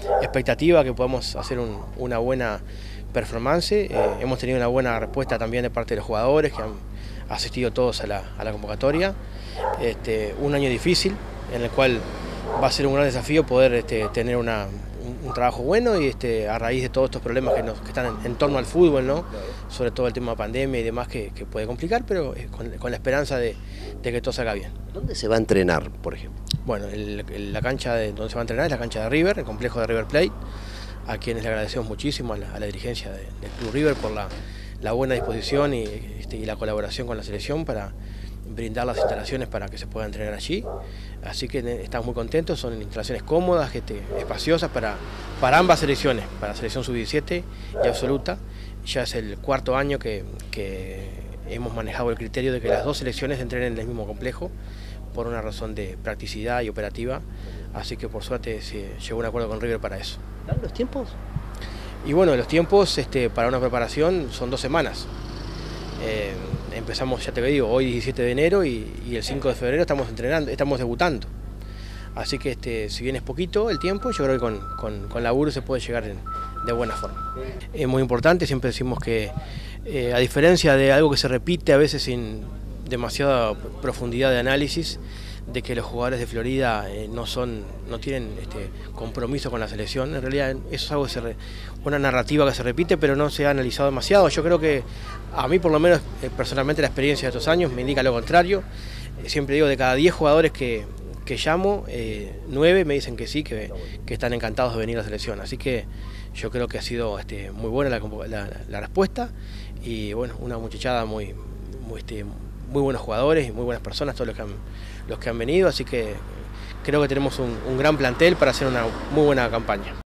expectativa que podamos hacer una buena performance. Hemos tenido una buena respuesta también de parte de los jugadores que han asistido todos a la convocatoria. Un año difícil en el cual va a ser un gran desafío poder tener un trabajo bueno y a raíz de todos estos problemas que están en torno al fútbol, ¿no? Sobre todo el tema de pandemia y demás que puede complicar, pero con la esperanza de que todo salga bien. ¿Dónde se va a entrenar, por ejemplo? Bueno, la cancha donde se va a entrenar es la cancha de River, el complejo de River Plate, a quienes le agradecemos muchísimo a la dirigencia del Club River por la buena disposición y la colaboración con la selección para brindar las instalaciones para que se pueda entrenar allí. Así que estamos muy contentos, son instalaciones cómodas, espaciosas para ambas selecciones, para la selección sub-17 y absoluta. Ya es el cuarto año que hemos manejado el criterio de que las dos selecciones entrenen en el mismo complejo por una razón de practicidad y operativa, así que por suerte se llegó a un acuerdo con River para eso. ¿Dan los tiempos? Y bueno, los tiempos para una preparación son 2 semanas. Empezamos, ya te digo, hoy 17 de enero y el 5 de febrero estamos entrenando, estamos debutando. Así que si bien es poquito el tiempo, yo creo que con laburo se puede llegar de buena forma. Es muy importante, siempre decimos que a diferencia de algo que se repite a veces sin demasiada profundidad de análisis, de que los jugadores de Florida no tienen compromiso con la selección. En realidad eso es algo una narrativa que se repite, pero no se ha analizado demasiado. Yo creo que a mí, por lo menos personalmente, la experiencia de estos años me indica lo contrario. Siempre digo, de cada 10 jugadores que llamo, 9 me dicen que sí, que están encantados de venir a la selección. Así que yo creo que ha sido muy buena la respuesta y bueno, una muchachada muy buenos jugadores y muy buenas personas, todos los que han venido, así que creo que tenemos un gran plantel para hacer una muy buena campaña.